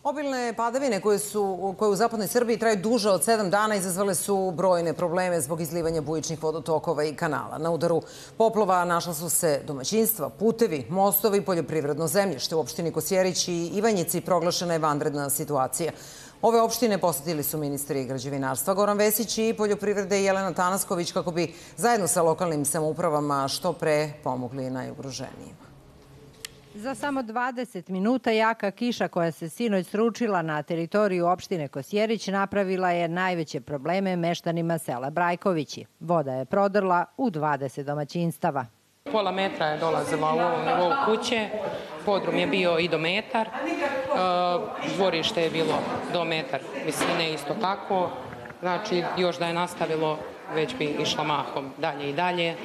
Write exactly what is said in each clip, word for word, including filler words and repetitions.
Obilne padavine koje, su, koje u zapadnoj Srbiji traju duže od sedam dana izazvale su brojne probleme zbog izlivanja bujičnih vodotokova i kanala. Na udaru poplova našla su se domaćinstva, putevi, mostovi, poljoprivredno zemljište. U opštini Kosjerić i Ivanjici proglašena je vanredna situacija. Ove opštine posetili su ministri građevinarstva Goran Vesić i poljoprivrede Jelena Tanasković kako bi zajedno sa lokalnim samoupravama što pre pomogli najugroženijima. Za samo dvadeset minuta jaka kiša koja se sinoć sručila na teritoriju opštine Kosjerić napravila je najveće probleme meštanima sela Brajkovići. Voda je prodrla u dvadeset domaćinstava. Pola metra je dolazila u ovom nivou kuće, podrum je bio i do metar, dvorište je bilo do metar visine isto tako. Znači, još da je nastavilo, već bi išla mahom dalje i dalje.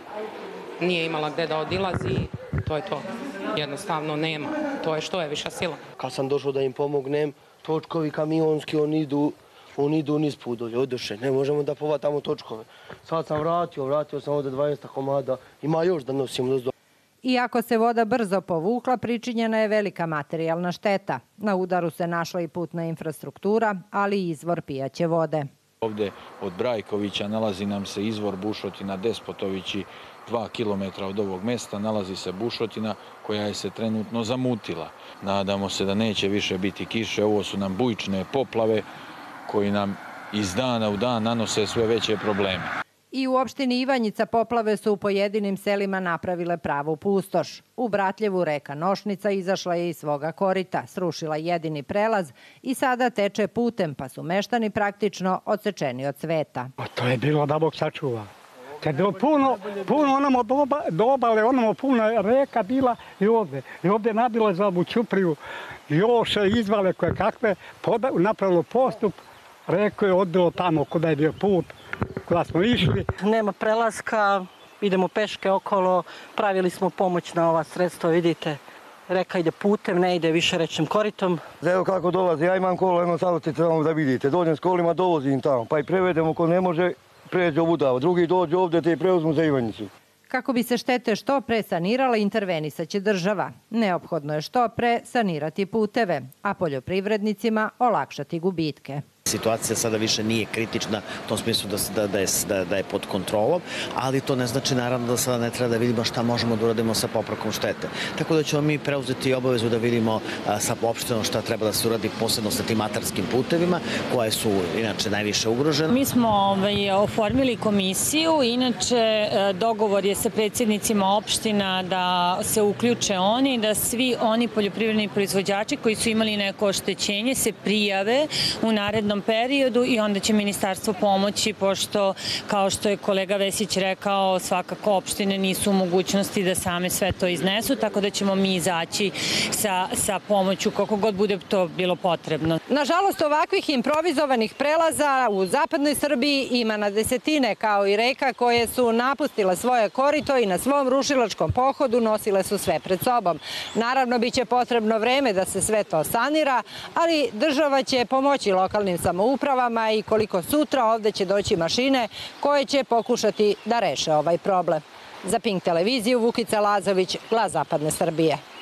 Nije imala gde da odilazi, to je to. Jednostavno nema. To je što je viša sila. Kad sam došao da im pomognem, točkovi kamionski, oni idu, oni idu niz put dolje, odoše. Ne možemo da povatamo točkove. Sad sam vratio, vratio sam ovde dvadeset komada. Ima još da nosimo do. Iako se voda brzo povukla, pričinjena je velika materijalna šteta. Na udaru se našla i putna infrastruktura, ali i izvor pijaće vode. Ovde od Brajkovića nalazi nam se izvor bušotina Despotovići, dva kilometra od ovog mesta nalazi se bušotina koja je se trenutno zamutila. Nadamo se da neće više biti kiše, ovo su nam bujične poplave koji nam iz dana u dan nanose sve veće probleme. I u opštini Ivanjica poplave su u pojedinim selima napravile pravu pustoš. U Bratljevu reka Nošnica izašla je iz svoga korita, srušila jedini prelaz i sada teče putem, pa su meštani praktično odsečeni od sveta. To je bilo da Bog sačuva. To je bilo puno, puno onamo do obale, onamo puno reka bila i ovde. I ovde nabilo za ovu Ćupriju, još izvale koje kakve, napravilo postup, reko je odbilo tamo kuda je bio put, kuda smo išli. Nema prelaska, idemo peške okolo, pravili smo pomoć na ova sredstva, vidite. Reka ide putem, ne ide više rečnim koritom. Evo kako dolazi, ja imam kolo, jedno sad ćete tamo da vidite. Dođem s kolima, dovozim tamo, pa i prevedemo ko ne može, pređe obudava. Drugi dođe ovde te i preuzmu za Ivanjicu. Kako bi se štete što pre sanirala, intervenisaće država. Neophodno je što pre sanirati puteve, a poljoprivrednicima olakšati gubitke. Situacija sada više nije kritična u tom smislu da, da, je, da, da je pod kontrolom, ali to ne znači naravno da sada ne treba da vidimo šta možemo da uradimo sa popravkom štete. Tako da ćemo mi preuzeti obavezu da vidimo a, sa opštinom šta treba da se uradi posebno sa tim atarskim putevima koje su inače najviše ugrožene. Mi smo ovaj, oformili komisiju, inače dogovor je sa predsjednicima opština da se uključe oni, da svi oni poljoprivredni proizvođači koji su imali neko oštećenje se prijave u narednom periodu i onda će ministarstvo pomoći, pošto, kao što je kolega Vesić rekao, svakako opštine nisu u mogućnosti da same sve to iznesu, tako da ćemo mi izaći sa, sa pomoću kako god bude to bilo potrebno. Nažalost, ovakvih improvizovanih prelaza u zapadnoj Srbiji ima na desetine, kao i reka koje su napustile svoje korito i na svom rušilačkom pohodu nosile su sve pred sobom. Naravno, bit će potrebno vreme da se sve to sanira, ali država će pomoći lokalnim samoupravama i koliko sutra ovde će doći mašine koje će pokušati da reše ovaj problem. Za Pink televiziju Vukica Lazović, Glas zapadne Srbije.